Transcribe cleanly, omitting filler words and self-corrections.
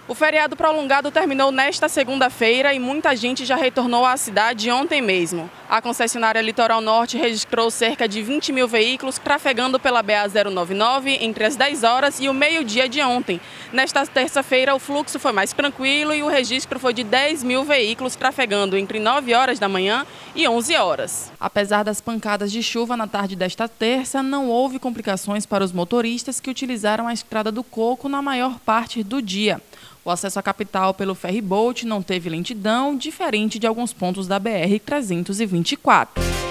O feriado prolongado terminou nesta segunda-feira e muita gente já retornou à cidade ontem mesmo. A concessionária Litoral Norte registrou cerca de 20 mil veículos trafegando pela BA-099 entre as 10 horas e o meio-dia de ontem. Nesta terça-feira, o fluxo foi mais tranquilo e o registro foi de 10 mil veículos trafegando entre 9 horas da manhã e 11 horas. Apesar das pancadas de chuva na tarde desta terça, não houve complicações para os motoristas que utilizaram a Estrada do Coco na maior parte do dia. O acesso à capital pelo ferry boat não teve lentidão, diferente de alguns pontos da BR-324.